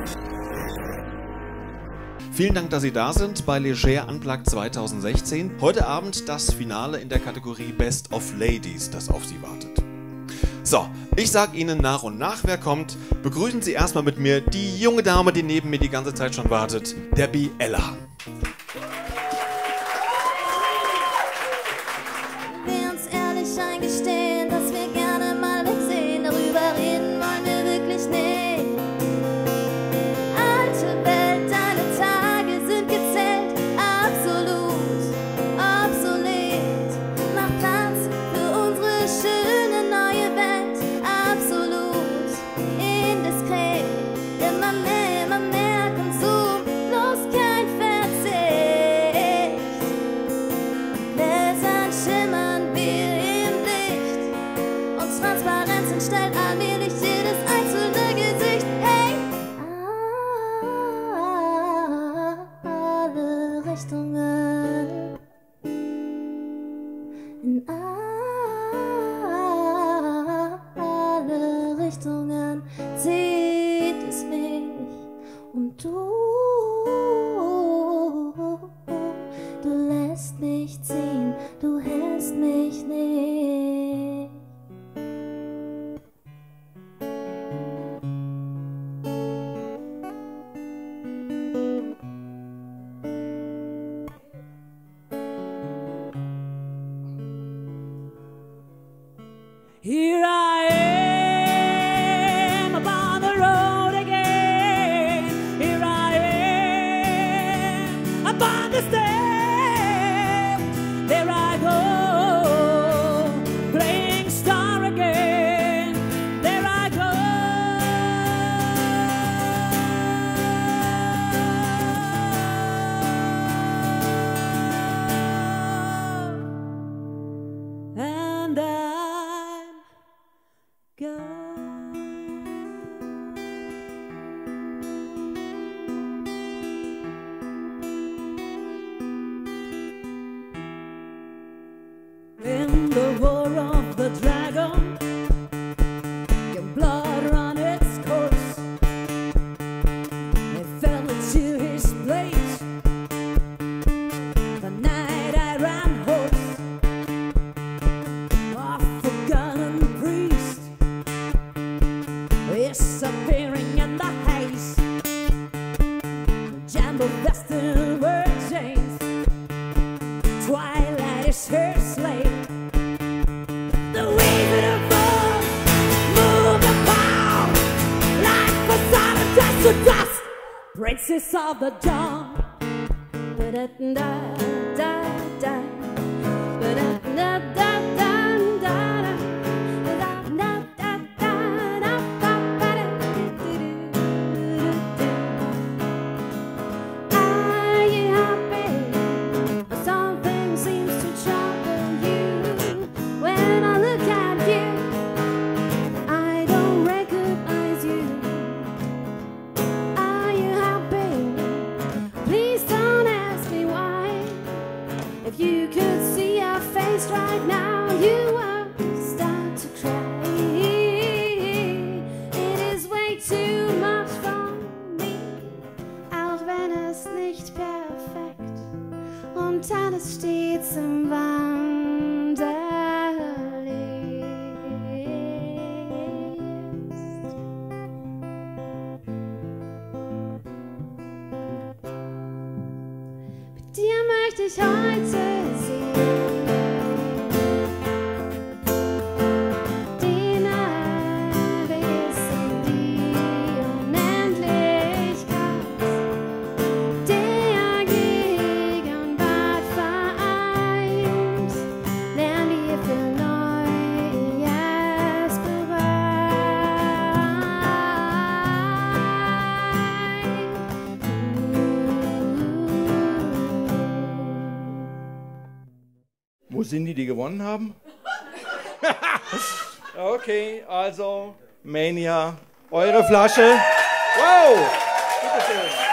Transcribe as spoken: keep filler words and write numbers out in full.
Vielen Dank, dass Sie da sind bei Leger Unplugged zweitausendsechzehn. Heute Abend das Finale in der Kategorie Best of Ladies, das auf Sie wartet. So, ich sag Ihnen nach und nach, wer kommt. Begrüßen Sie erstmal mit mir die junge Dame, die neben mir die ganze Zeit schon wartet, Debbie Eller. Wir uns ehrlich eingestehen, dass wir gerne mal wegsehen, darüber reden wollen wir wirklich nicht. Alte Welt, deine Tage sind gezählt, absolut obsolet. Mach Platz für unsere schöne neue Welt, absolut indiskret. Immer mehr, immer mehr Konsum, bloß kein Verzicht. Gläsern schimmern wir im Licht und Transparenz entstellt allmählich jedes einzelne Gesicht. Hey! Alle Richtungen, in alle Richtungen zieht es mich und du, du lässt mich ziehen, du hältst mich nicht. Here I am upon the road again. Here I am upon the stage. There I go, playing star again. There I go. And I'm gone. In the war of the dragon, your blood ran its course. It fell into his place. The night I ran horse, a forgotten priest, disappearing in the haze. Jumbo vested were chains. Twilight is her slave. The wizard of old moved about like facade of dust to dust. Princess of the dawn. Ba-da-da-da-da. Ba-da-da-da-da-da. Are you happy? Something seems to trouble you. When I look at you, I don't recognize you. Are you happy? Please don't ask me why. If you could see your face right now, you would start to cry. It is way too much for me, auch wenn es nicht perfekt und alles stets im Wandel ist. Mit dir möchte ich heute sehen die Nacht bis in die Unendlichkeit, der Gegenwart vereint, lernen wir für Neues bereit. Wo sind die, die gewonnen haben? Okay, also Mania, eure Flasche. Wow, bitteschön.